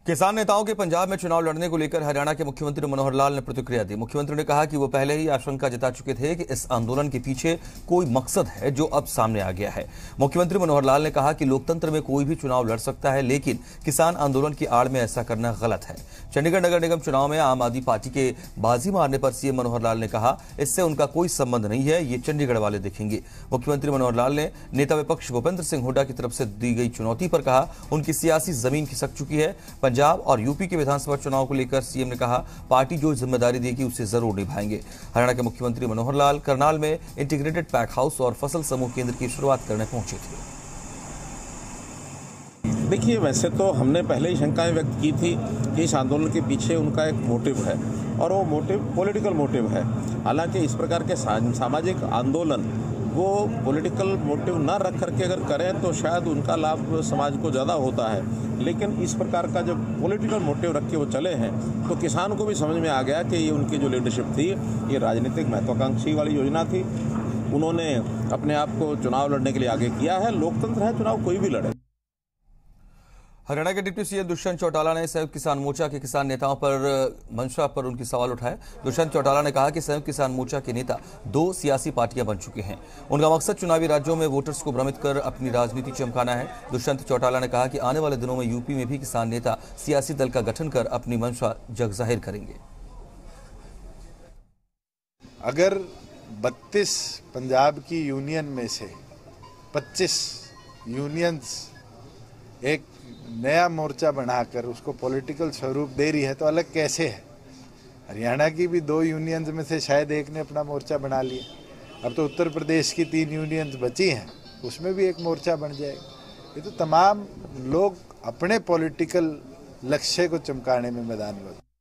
किसान नेताओं के पंजाब में चुनाव लड़ने को लेकर हरियाणा के मुख्यमंत्री मनोहर लाल ने प्रतिक्रिया दी। मुख्यमंत्री ने कहा कि वो पहले ही आशंका जता चुके थे कि इस आंदोलन के पीछे कोई मकसद है जो अब सामने आ गया है। मुख्यमंत्री मनोहर लाल ने कहा कि लोकतंत्र में कोई भी चुनाव लड़ सकता है, लेकिन किसान आंदोलन की आड़ में ऐसा करना गलत है। चंडीगढ़ नगर निगम चुनाव में आम आदमी पार्टी के बाजी मारने पर सीएम मनोहर लाल ने कहा, इससे उनका कोई संबंध नहीं है, ये चंडीगढ़ वाले देखेंगे। मुख्यमंत्री मनोहर लाल ने नेता विपक्ष भूपेंद्र सिंह हुड्डा की तरफ से दी गई चुनौती पर कहा, उनकी सियासी जमीन खिसक चुकी है। पंजाब और यूपी के विधानसभा चुनाव को लेकर सीएम ने कहा, पार्टी जो जिम्मेदारी देगी उसे जरूर निभाएंगे। हरियाणा के मुख्यमंत्री मनोहर लाल करनाल में इंटीग्रेटेड पैक हाउस और फसल समूह केंद्र की शुरुआत करने पहुंचे थे। देखिए, वैसे तो हमने पहले ही शंकाएं व्यक्त की थी कि इस आंदोलन के पीछे उनका एक मोटिव है और वो मोटिव पॉलिटिकल मोटिव है। हालांकि इस प्रकार के सामाजिक आंदोलन वो पॉलिटिकल मोटिव न रख करके अगर करें तो शायद उनका लाभ समाज को ज़्यादा होता है, लेकिन इस प्रकार का जब पॉलिटिकल मोटिव रख के वो चले हैं तो किसान को भी समझ में आ गया कि ये उनकी जो लीडरशिप थी ये राजनीतिक महत्वाकांक्षी वाली योजना थी। उन्होंने अपने आप को चुनाव लड़ने के लिए आगे किया है। लोकतंत्र है, चुनाव कोई भी लड़े। हरियाणा के डिप्टी सीएम दुष्यंत चौटाला ने संयुक्त किसान मोर्चा के किसान नेताओं पर मंशा पर उनकी सवाल उठाए। दुष्यंत चौटाला ने कहा कि संयुक्त किसान मोर्चा के नेता दो सियासी पार्टियां बन चुके हैं। उनका मकसद चुनावी राज्यों में वोटर्स को भ्रमित कर अपनी राजनीति चमकाना है। दुष्यंत चौटाला ने कहा कि आने वाले दिनों में यूपी में भी किसान नेता सियासी दल का गठन कर अपनी मंशा जग जाहिर करेंगे। अगर 32 पंजाब की यूनियन में से 25 यूनियंस एक नया मोर्चा बनाकर उसको पॉलिटिकल स्वरूप दे रही है तो अलग कैसे है। हरियाणा की भी 2 यूनियंस में से शायद एक ने अपना मोर्चा बना लिया। अब तो उत्तर प्रदेश की 3 यूनियंस बची हैं, उसमें भी एक मोर्चा बन जाएगा। ये तो तमाम लोग अपने पॉलिटिकल लक्ष्य को चमकाने में मैदान में